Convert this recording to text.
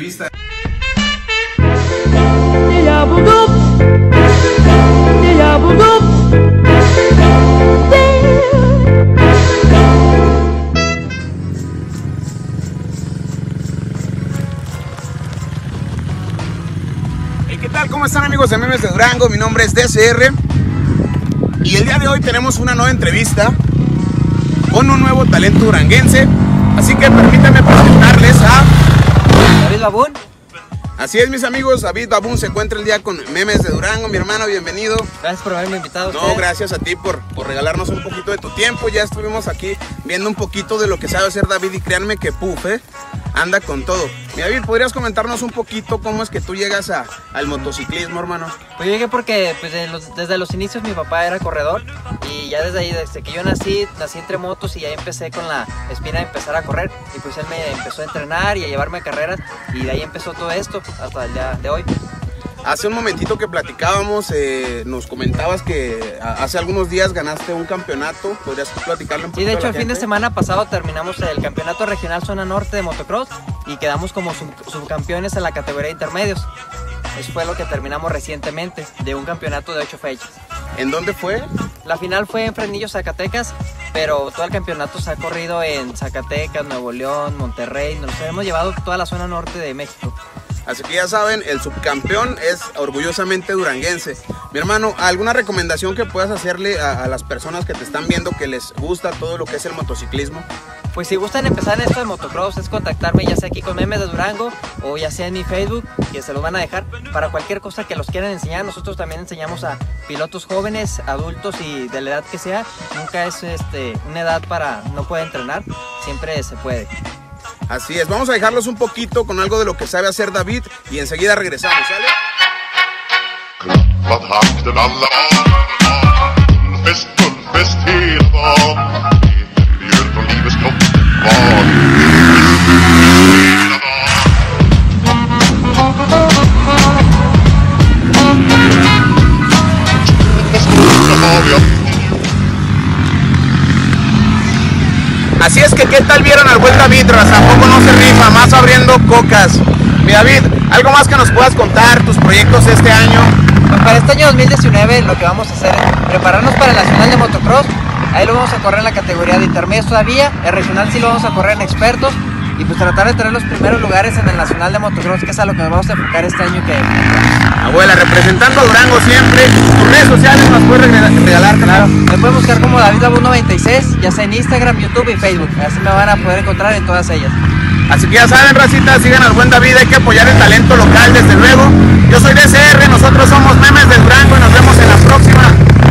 entrevista. ¿Qué tal? ¿Cómo están, amigos de Memes de Durango? Mi nombre es DCR y el día de hoy tenemos una nueva entrevista con un nuevo talento duranguense, así que permítanme presentarles a David Babún. Así es, mis amigos, David Babún se encuentra el día con Memes de Durango. Mi hermano, bienvenido. Gracias por haberme invitado. No, gracias a ti por regalarnos un poquito de tu tiempo. Ya estuvimos aquí viendo un poquito de lo que sabe hacer David y créanme que anda con todo. Mi David, ¿podrías comentarnos un poquito cómo es que tú llegas al motociclismo, hermano? Pues yo llegué porque desde los inicios mi papá era corredor y ya desde ahí, desde que yo nací entre motos y ahí empecé con la espina de empezar a correr y pues él me empezó a entrenar y a llevarme a carreras y de ahí empezó todo esto hasta el día de hoy. Hace un momentito que platicábamos, nos comentabas que hace algunos días ganaste un campeonato. ¿Podrías platicarle un poquito? Sí, de hecho a la el fin de gente? semana pasado terminamos el campeonato regional zona norte de motocross y quedamos como subcampeones en la categoría de intermedios. Eso fue lo que terminamos recientemente, de un campeonato de 8 fechas. ¿En dónde fue? La final fue en Fresnillo, Zacatecas, pero todo el campeonato se ha corrido en Zacatecas, Nuevo León, Monterrey. Nos hemos llevado toda la zona norte de México. Así que ya saben, el subcampeón es orgullosamente duranguense. Mi hermano, ¿alguna recomendación que puedas hacerle a las personas que te están viendo que les gusta todo lo que es el motociclismo? Pues si gustan empezar en esto de motocross es contactarme ya sea aquí con Memes de Durango o ya sea en mi Facebook, que se los van a dejar para cualquier cosa que los quieran enseñar. Nosotros también enseñamos a pilotos jóvenes, adultos y de la edad que sea. Nunca es una edad para no poder entrenar, siempre se puede. Así es, vamos a dejarlos un poquito con algo de lo que sabe hacer David y enseguida regresamos, ¿sale? Así es que, ¿qué tal vieron al buen David? Tampoco no se rifa, más abriendo cocas. Mi David, ¿algo más que nos puedas contar, tus proyectos este año? Pues para este año 2019 lo que vamos a hacer es prepararnos para el Nacional de Motocross. Ahí lo vamos a correr en la categoría de intermedios todavía. El regional sí lo vamos a correr en expertos. Y pues tratar de tener los primeros lugares en el Nacional de Motocross, que es a lo que nos vamos a enfocar este año que... Abuela, representando a Durango siempre. Tus redes sociales nos puedes regalar. Claro, me pueden buscar como David Babún 96, ya sea en Instagram, YouTube y Facebook. Así me van a poder encontrar en todas ellas. Así que ya saben, racita, sigan al buen David, hay que apoyar el talento local, desde luego. Yo soy DCR, nosotros somos Memes de Durango y nos vemos en la próxima.